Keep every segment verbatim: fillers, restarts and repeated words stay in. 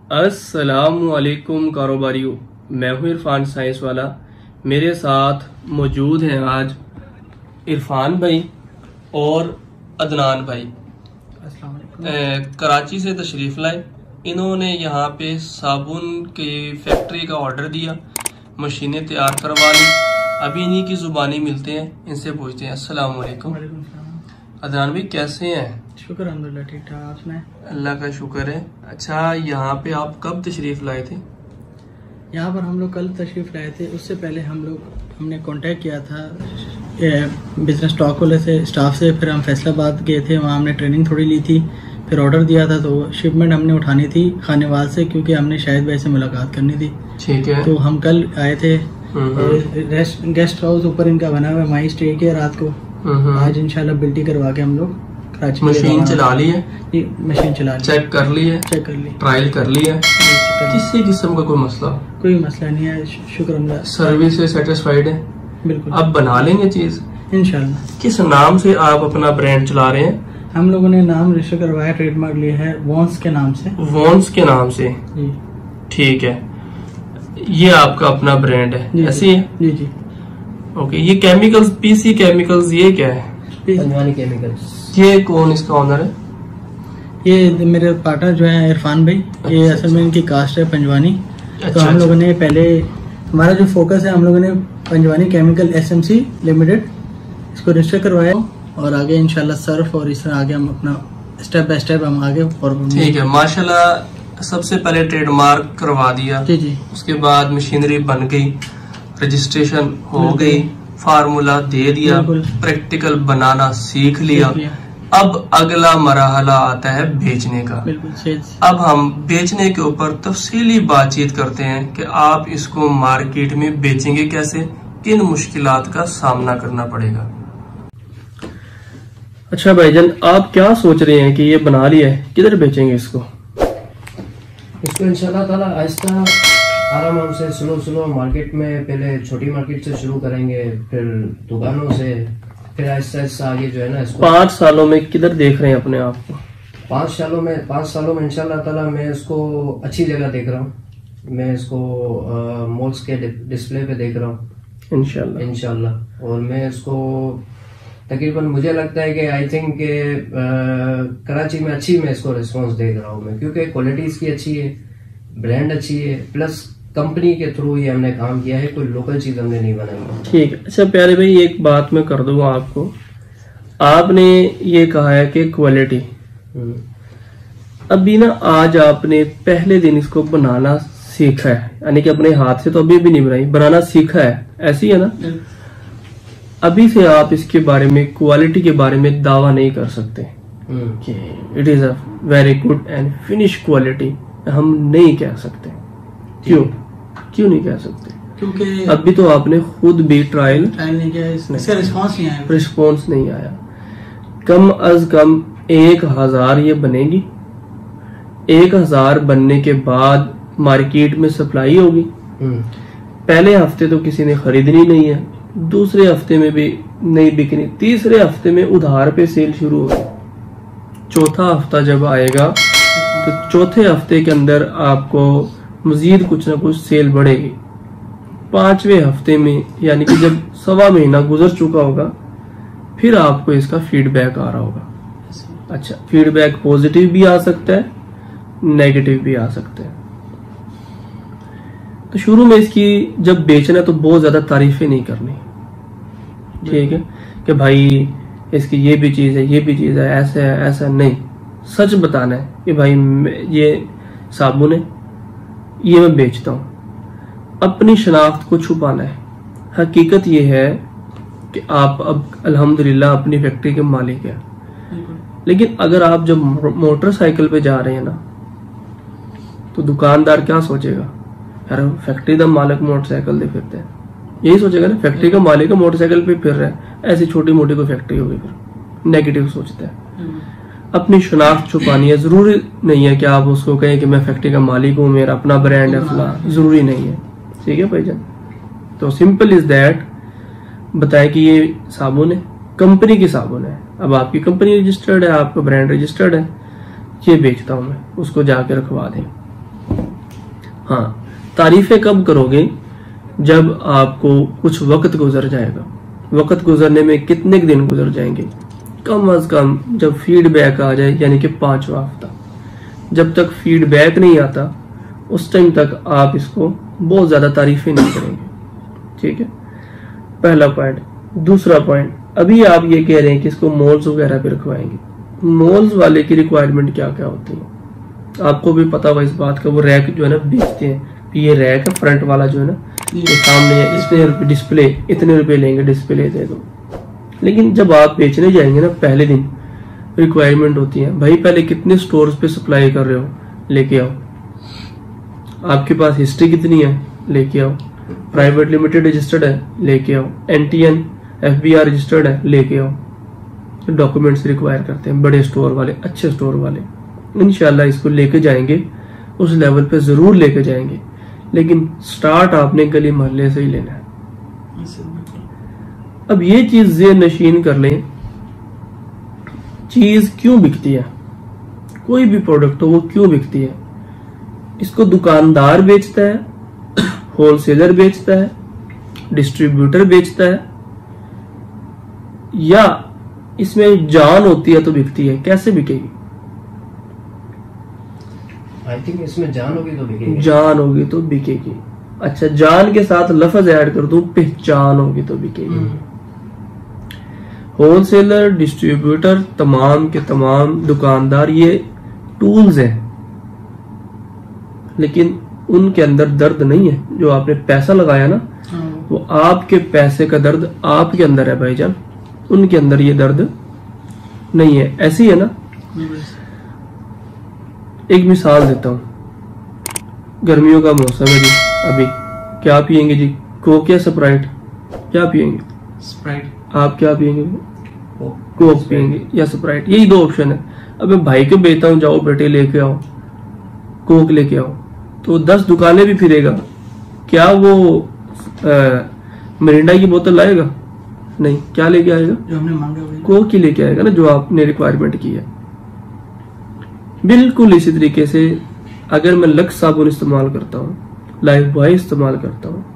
अस्सलामुअलैकुम कारोबारियों, मैं हूँ इरफान साइंस वाला। मेरे साथ मौजूद हैं आज इरफान भाई और अदनान भाई। ए, कराची से तशरीफ़ लाए। इन्होंने यहाँ पे साबुन की फैक्ट्री का ऑर्डर दिया, मशीनें तैयार करवा ली। अभी इन्हीं की ज़ुबानी मिलते हैं, इनसे पूछते हैं। अस्सलामुअलैकुम। अदनान भाई कैसे हैं? शुक्र अल्हम्दुलिल्लाह, ठीक ठाक। आपने? अल्लाह का शुक्र है। अच्छा, यहाँ पे आप कब तशरीफ़ लाए थे? यहाँ पर हम लोग कल तशरीफ़ लाए थे। उससे पहले हम लोग हमने कांटेक्ट किया था बिजनेस स्टॉक वाले से, स्टाफ से। फिर हम फैसलाबाद गए थे, वहाँ हमने ट्रेनिंग थोड़ी ली थी। फिर ऑर्डर दिया था, तो शिपमेंट हमने उठानी थी खानेवाल से, क्योंकि हमने शाहिद भाई से मुलाकात करनी थी। ठीक है। तो हम कल आए थे। रेस्ट गेस्ट हाउस ऊपर इनका बना हुआ है, वहीं स्टे किया रात को। आज इंशाल्लाह बिल्टी करवा के हम लोग कराची। मशीन चला ली है? मशीन चला ली, चेक कर ली है, चेक कर ली, ट्रायल कर ली है। किसी किस्म का कोई मसला कोई मसला नहीं है, शुक्र अल्लाह। सर्विस से सेटिस्फाइड है? बिल्कुल। अब बना लेंगे चीज इंशाल्लाह। किस नाम से आप अपना ब्रांड चला रहे हैं? हम लोगों ने नाम रजिस्टर करवाया, ट्रेडमार्क लिया है वॉन्स के नाम से। वॉन्स के नाम से? ठीक है, ये आपका अपना ब्रांड है, ऐसे है? जी जी। ओके, ये केमिकल्स, पीसी केमिकल्स, ये क्या है? पंजवानी केमिकल्स। ये कौन इसका ऑनर है? ये मेरे पार्टनर जो है इरफान भाई। अच्छा, ये असल में इनकी कास्ट है पंजवानी। अच्छा, तो हम अच्छा। लोगों ने पहले, हमारा जो फोकस है, हम लोगों ने पंजवानी केमिकल एसएमसी लिमिटेड इसको रजिस्टर करवाया, और आगे इंशाल्लाह सर्फ और इस तरह आगे हम अपना स्टेप बाय स्टेप हम आगे फॉरवर्ड। ठीक है, माशाल्लाह। सबसे पहले ट्रेडमार्क करवा दिया, जी जी। उसके बाद मशीनरी बन गई, रजिस्ट्रेशन हो गई, फार्मूला दे दिया, प्रैक्टिकल बनाना सीख लिया। अब अगला मरहला आता है बेचने का। अब हम बेचने के ऊपर तफसीली बातचीत करते हैं कि आप इसको मार्केट में बेचेंगे कैसे, किन मुश्किलात का सामना करना पड़ेगा। अच्छा भाईजान, आप क्या सोच रहे हैं कि ये बना लिया है, किधर बेचेंगे इसको? इसको इंशाल्लाह ताला आहिस्ता आराम से स्लो स्लो मार्केट में, पहले छोटी मार्केट से शुरू करेंगे, फिर दुकानों से, फिर आहिस्ता आहिस्ता आगे जो है ना इसको। पाँच सालों में किधर देख रहे हैं अपने आप को? पाँच सालों में पाँच सालों में इंशाल्लाह ताला मैं इसको अच्छी जगह देख रहा हूँ। मैं इसको मॉल्स के डिस्प्ले पे देख रहा हूँ इंशाल्लाह इंशाल्लाह। और मैं इसको तकरीबन, मुझे लगता है कि आई थिंक के कराची में अच्छी मैं इसको रिस्पॉन्स देख रहा हूँ मैं, क्योंकि क्वालिटी इसकी अच्छी है, ब्रांड अच्छी है, प्लस कंपनी के थ्रू ही हमने काम किया है, कोई लोकल चीज हमने नहीं बनाई। ठीक है। अच्छा प्यारे भाई, एक बात मैं कर दूंगा आपको। आपने ये कहा है कि क्वालिटी, अभी ना आज आपने पहले दिन इसको बनाना सीखा है, यानी कि अपने हाथ से तो अभी भी नहीं बनाई, बनाना सीखा है, ऐसी है ना? अभी से आप इसके बारे में, क्वालिटी के बारे में दावा नहीं कर सकते कि it is a very good and finish quality. हम नहीं कह सकते। क्यों क्यों नहीं कह सकते? क्योंकि अभी तो आपने खुद भी ट्रायल ट्रायल नहीं किया, इसका रिस्पॉन्स नहीं आया। रिस्पॉन्स नहीं आया। कम अज कम एक हजार ये बनेगी, एक हजार बनने के बाद मार्केट में सप्लाई होगी। पहले हफ्ते तो किसी ने खरीदनी नहीं है, दूसरे हफ्ते में भी नहीं बिकनी, तीसरे हफ्ते में उधार पे सेल शुरू होगी, चौथा हफ्ता जब आएगा तो चौथे हफ्ते के अंदर आपको मजीद कुछ ना कुछ सेल बढ़ेगी। पांचवें हफ्ते में, यानी कि जब सवा महीना गुजर चुका होगा, फिर आपको इसका फीडबैक आ रहा होगा। अच्छा, फीडबैक पॉजिटिव भी आ सकता है, नेगेटिव भी आ सकता है। तो शुरू में इसकी जब बेचना तो बहुत ज्यादा तारीफें नहीं करनी, ठीक है, कि भाई इसकी ये भी चीज है, ये भी चीज है, ऐसा है, ऐसा नहीं। सच बताना है कि भाई ये साबुन है, ये मैं बेचता हूँ। अपनी शनाख्त को छुपाना है। हकीकत ये है कि आप अब अल्हम्दुलिल्लाह अपनी फैक्ट्री के मालिक हैं, लेकिन अगर आप जब मोटरसाइकिल पे जा रहे हैं ना, तो दुकानदार क्या सोचेगा? यार फैक्ट्री का मालिक मोटरसाइकिल दे फिरते हैं, यही सोचेगा ना, फैक्ट्री का मालिक मोटरसाइकिल पे फिर रहा है, ऐसी छोटी मोटी कोई फैक्ट्री होगी, फिर नेगेटिव सोचता है। अपनी शनाख्त छुपानी है। जरूरी नहीं है कि आप उसको कहें कि मैं फैक्ट्री का मालिक हूँ, मेरा अपना ब्रांड है फला, जरूरी नहीं है। ठीक है भाईजान, तो सिंपल इज दैट, बताएं कि ये साबुन है, कंपनी की साबुन है, अब आपकी कंपनी रजिस्टर्ड है, आपका ब्रांड रजिस्टर्ड है, ये बेचता हूं मैं, उसको जाके रखवा दें। हाँ, तारीफें कब करोगे? जब आपको कुछ वक्त गुजर जाएगा। वक्त गुजरने में कितने दिन गुजर जाएंगे? कम अज कम जब फीडबैक आ जाए, यानी कि पांचवा हफ्ता। जब तक फीडबैक नहीं आता उस टाइम तक आप इसको बहुत ज्यादा तारीफें नहीं करेंगे। ठीक है, पहला पॉइंट। दूसरा पॉइंट, अभी आप ये कह रहे हैं कि इसको मॉल्स वगैरह पे रखवाएंगे। मॉल्स वाले की रिक्वायरमेंट क्या क्या होती है आपको भी पता हुआ इस बात का। वो रैक जो है ना बेचते हैं, ये रैक है फ्रंट वाला जो है ना, ये सामने है, इसमें डिस्प्ले इतने रुपए लेंगे, डिस्प्ले दे दो। लेकिन जब आप बेचने जाएंगे ना, पहले दिन रिक्वायरमेंट होती है, भाई पहले कितने स्टोर्स पे सप्लाई कर रहे हो, लेके आओ। आपके पास हिस्ट्री कितनी है, लेके आओ। प्राइवेट लिमिटेड रजिस्टर्ड है, लेके आओ। एनटीएन एफबीआर रजिस्टर्ड है, लेके आओ। डॉक्यूमेंट्स रिक्वायर करते हैं बड़े स्टोर वाले, अच्छे स्टोर वाले। इंशाल्लाह इसको लेके जाएंगे, उस लेवल पे जरूर लेके जाएंगे। लेकिन स्टार्ट आपने गली मोहल्ले से ही लेना है। अब ये चीज ज़हन नशीन कर लें, चीज क्यों बिकती है, कोई भी प्रोडक्ट हो वो क्यों बिकती है। इसको दुकानदार बेचता है, होलसेलर बेचता है, डिस्ट्रीब्यूटर बेचता है, या इसमें जान होती है तो बिकती है। कैसे बिकेगी? आई थिंक इसमें जान होगी तो बिकेगी। जान होगी तो बिकेगी। अच्छा, जान के साथ लफ्ज ऐड कर दूं, पहचान होगी तो बिकेगी। होलसेलर, डिस्ट्रीब्यूटर, तमाम के तमाम दुकानदार ये टूल्स हैं, लेकिन उनके अंदर दर्द नहीं है। जो आपने पैसा लगाया ना, वो आपके पैसे का दर्द आपके अंदर है भाईजान, उनके अंदर ये दर्द नहीं है। ऐसी है ना, एक मिसाल देता हूं। गर्मियों का मौसम है जी, अभी क्या पियेंगे जी, कोक या स्प्राइट? क्या पियेंगे? स्प्राइट। आप क्या पियेंगे? कोक पियेंगे या स्प्राइट? यही दो ऑप्शन है। अब मैं भाई को बेचता हूं, जाओ बेटे लेके आओ कोक लेके आओ, तो दस दुकानें भी फिरेगा, क्या वो मिरिंडा की बोतल लाएगा? नहीं। क्या लेके आएगा? जो हमने मांगा वही कोक ही लेके आएगा ना, जो आपने रिक्वायरमेंट की है। बिल्कुल इसी तरीके से अगर मैं लक्स साबुन इस्तेमाल करता हूँ, लाइफ बॉय इस्तेमाल करता हूँ,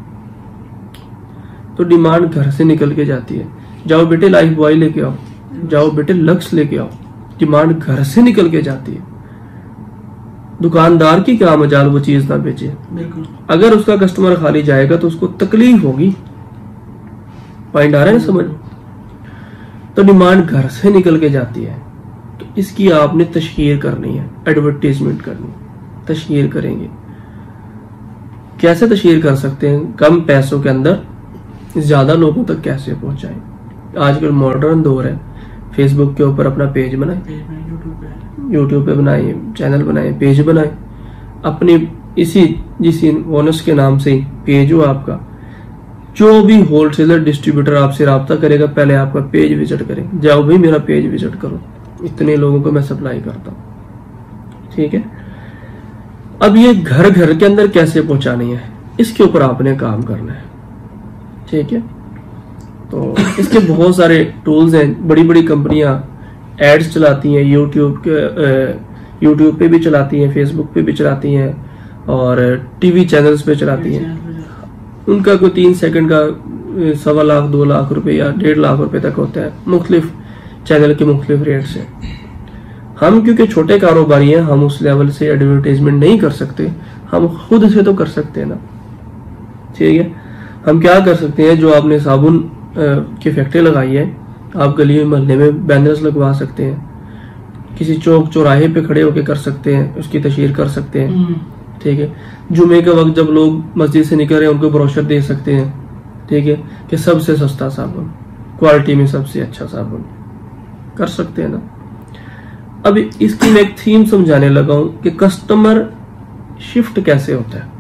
तो डिमांड घर से निकल के जाती है। जाओ बेटे लाइफ बॉय लेके आओ, जाओ बेटे लक्स लेके आओ, डिमांड घर से निकल के जाती है। दुकानदार की क्या मजाल वो चीज ना बेचे। बिल्कुल। अगर उसका कस्टमर खाली जाएगा तो उसको तकलीफ होगी। पॉइंट आ रहा है ना समझ? तो डिमांड घर से निकल के जाती है, तो इसकी आपने तशहीर करनी है, एडवर्टीजमेंट करनी। तशहीर करेंगे, कैसे तशहीर कर सकते हैं? कम पैसों के अंदर ज्यादा लोगों तक कैसे पहुंचाएं? आजकल मॉडर्न दौर है। फेसबुक के ऊपर अपना पेज बनाए, यूट्यूब पे बनाए, चैनल बनाए, पेज बनाए, अपनी इसी जिस ओनर्स के नाम से पेज हो आपका। जो भी होलसेलर डिस्ट्रीब्यूटर आपसे राब्ता करेगा, पहले आपका पेज विजिट करें। जाओ भाई मेरा पेज विजिट करो, इतने लोगों को मैं सप्लाई करता हूं। ठीक है। अब ये घर घर के अंदर कैसे पहुंचानी है, इसके ऊपर आपने काम करना है। ठीक है। तो इसके बहुत सारे टूल्स हैं। बड़ी बड़ी कंपनियां एड्स चलाती हैं, यूट्यूब के यूट्यूब पे भी चलाती हैं, फेसबुक पे भी चलाती हैं, और टीवी चैनल्स पे चलाती हैं। उनका कोई तीन सेकंड का सवा लाख, दो लाख रुपए या डेढ़ लाख रुपए तक होता है। मुख्तलिफ चैनल के मुख्तलिफ रेट से। हम क्योंकि छोटे कारोबारी हैं, हम उस लेवल से एडवर्टाइजमेंट नहीं कर सकते। हम खुद से तो कर सकते हैं ना। ठीक है। हम क्या कर सकते हैं, जो आपने साबुन की फैक्ट्री लगाई है, आप गली मोहल्ले में बैनर्स लगवा सकते हैं, किसी चौक चौराहे पे खड़े होकर कर सकते हैं, उसकी तशहीर कर सकते हैं। ठीक है। जुमे के वक्त जब लोग मस्जिद से निकल रहे हैं, उनको ब्रोशर दे सकते हैं। ठीक है, कि सबसे सस्ता साबुन, क्वालिटी में सबसे अच्छा साबुन, कर सकते हैं ना। अब इसकी मैं एक थीम समझाने लगा हूं कि कस्टमर शिफ्ट कैसे होता है।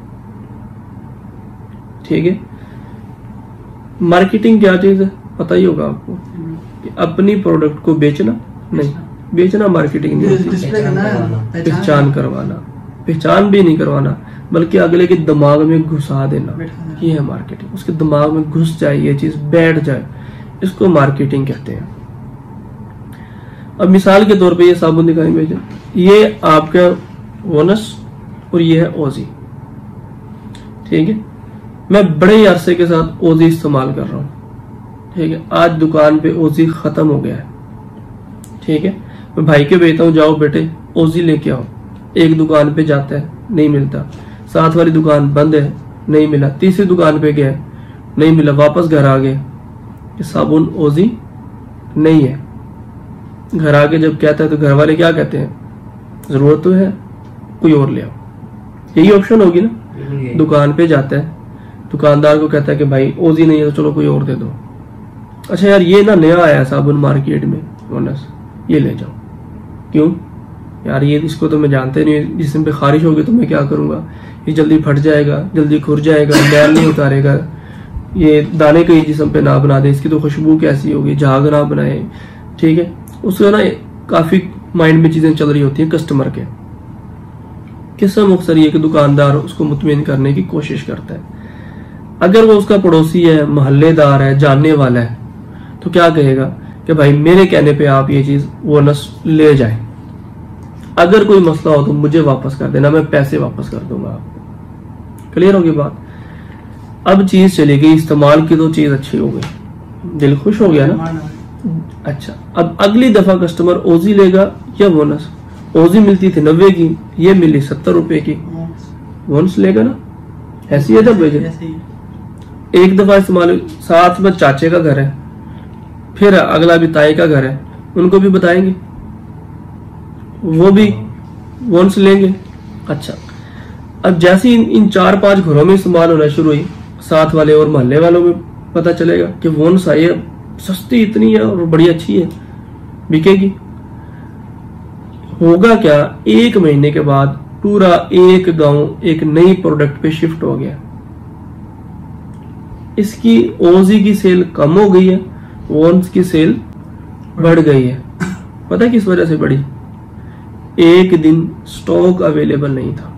ठीक है। मार्केटिंग क्या चीज है पता ही होगा आपको, कि अपनी प्रोडक्ट को बेचना नहीं, बेचना मार्केटिंग नहीं होती, पहचान करवाना, पहचान भी नहीं करवाना, बल्कि अगले के दिमाग में घुसा देना, ये है मार्केटिंग। उसके दिमाग में घुस जाए, ये चीज बैठ जाए, इसको मार्केटिंग कहते हैं। अब मिसाल के तौर पे ये साबुन दिखाएं भेजा, ये आपका वोनस और ये है ओजी। ठीक है। मैं बड़े ही अरसे के साथ ओजी इस्तेमाल कर रहा हूँ, ठीक है। आज दुकान पे ओजी खत्म हो गया है, ठीक है। मैं भाई के भेजता हूँ, जाओ बेटे ओजी लेके आओ। एक दुकान पे जाता है, नहीं मिलता। साथ वाली दुकान बंद है, नहीं मिला। तीसरी दुकान पे गया, नहीं मिला। वापस घर आ गए कि साबुन ओजी नहीं है। घर आके जब कहता है तो घर वाले क्या कहते हैं, जरूरत तो है, कोई और ले आओ। यही ऑप्शन होगी ना। दुकान पे जाता है, दुकानदार को कहता है कि भाई ओजी नहीं है तो चलो कोई और दे दो। अच्छा यार ये ना नया आया साबुन मार्केट में बोनस, ये ले जाओ। क्यों यार, ये इसको तो मैं जानते नहीं, जिसम पे खारिश होगी तो मैं क्या करूंगा, ये जल्दी फट जाएगा, जल्दी खुर जाएगा, मैल नहीं उतारेगा, ये दाने कहीं जिसम पे ना बना दे, इसकी तो खुशबू कैसी होगी, झाग ना बनाए, ठीक है। उसका ना काफी माइंड में चीजें चल रही होती है कस्टमर के। किस्सा मुख्तसर ये कि दुकानदार उसको मुतमईन करने की कोशिश करता है। अगर वो उसका पड़ोसी है, मोहल्लेदार है, जानने वाला है, तो क्या कहेगा कि भाई मेरे कहने पे आप ये चीज वो नस ले जाए, अगर कोई मसला हो तो मुझे वापस कर देना, मैं पैसे वापस कर दूंगा आपको। क्लियर होगी बात। अब चीज चली गई, इस्तेमाल की तो चीज अच्छी हो गई, दिल खुश हो गया ना। अच्छा, अब अगली दफा कस्टमर ओजी लेगा या बोनस। ओजी मिलती थी नब्बे की, ये मिली सत्तर रुपए की, बोनस लेगा ना। ऐसी है तब एक दफा इस्तेमाल, साथ में चाचे का घर है, फिर अगला भी ताई का घर है, उनको भी बताएंगे, वो भी बोनस लेंगे। अच्छा, अब जैसे इन, इन चार पांच घरों में इस्तेमाल होना शुरू हुई, साथ वाले और मोहल्ले वालों में पता चलेगा कि बोनस आई है, सस्ती इतनी है और बड़ी अच्छी है, बिकेगी। होगा क्या, एक महीने के बाद पूरा एक गांव एक नई प्रोडक्ट पे शिफ्ट हो गया। इसकी ओजी की सेल कम हो गई है, वोन्स की सेल बढ़ गई है। पता है किस वजह से बढ़ी? एक दिन स्टॉक अवेलेबल नहीं था,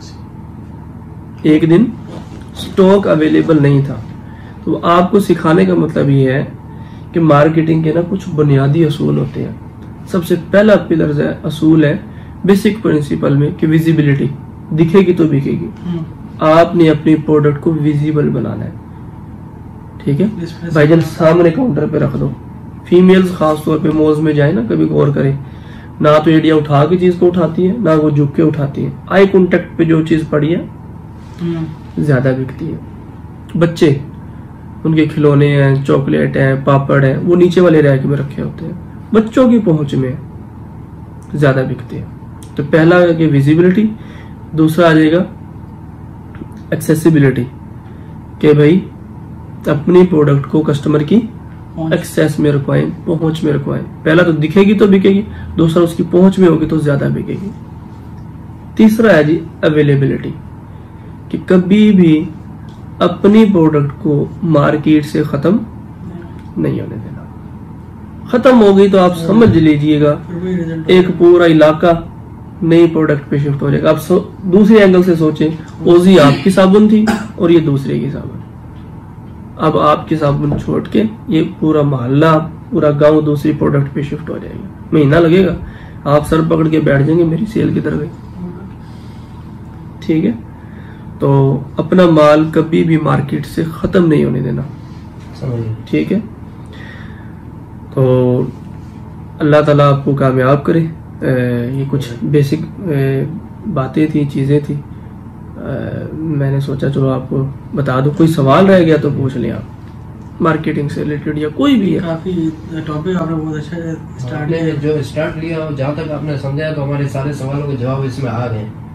एक दिन स्टॉक अवेलेबल नहीं था। तो आपको सिखाने का मतलब ये है कि मार्केटिंग के ना कुछ बुनियादी असूल होते हैं। सबसे पहला पिलर है, असूल है, बेसिक प्रिंसिपल में कि विजिबिलिटी, दिखेगी तो बिकेगी। आपने अपनी प्रोडक्ट को विजिबल बनाना है, ठीक है। भाईजान सामने काउंटर पे रख दो। फीमेल्स खास तौर पे मॉल्स में जाए ना, कभी गौर करें, ना तो एडिया उठा के चीज को उठाती है, ना वो झुक के उठाती है। आई कांटेक्ट पे जो चीज पड़ी है ज्यादा बिकती है। बच्चे, उनके खिलौने हैं, चॉकलेट हैं, पापड़ हैं, वो नीचे वाले रैक में रखे होते हैं, बच्चों की पहुंच में ज्यादा बिकते हैं। तो पहला है कि विजिबिलिटी, दूसरा आ जाएगा एक्सेसिबिलिटी, कि भाई अपनी प्रोडक्ट को कस्टमर की एक्सेस में रखवाएं, पहुंच में रखवाएं। पहला तो दिखेगी तो बिकेगी, दूसरा उसकी पहुंच में होगी तो ज्यादा बिकेगी। तीसरा है जी अवेलेबिलिटी, कि कभी भी अपनी प्रोडक्ट को मार्केट से खत्म नहीं होने देना। खत्म हो गई तो आप समझ लीजिएगा एक पूरा इलाका नई प्रोडक्ट पे शिफ्ट हो जाएगा। आप दूसरे एंगल से सोचें, ओजी आपकी साबुन थी और ये दूसरे की साबुन। अब आपकी साबुन छोड़ के ये पूरा मोहल्ला, पूरा गांव दूसरी प्रोडक्ट पे शिफ्ट हो जाएगा। महीना लगेगा, आप सर पकड़ के बैठ जाएंगे मेरी सेल किधर गई, ठीक है। तो अपना माल कभी भी मार्केट से खत्म नहीं होने देना, ठीक है। तो अल्लाह ताला आपको कामयाब करे। ये कुछ बेसिक बातें थी, चीजें थी, आ, मैंने सोचा चलो आपको बता दो। कोई सवाल रह गया तो पूछ लें आप, मार्केटिंग से रिलेटेड या कोई भी है। काफी टॉपिक आपने बहुत अच्छा स्टार्ट जो स्टार्ट लिया, जहाँ तक आपने समझाया तो हमारे सारे सवालों के जवाब इसमें आ गए।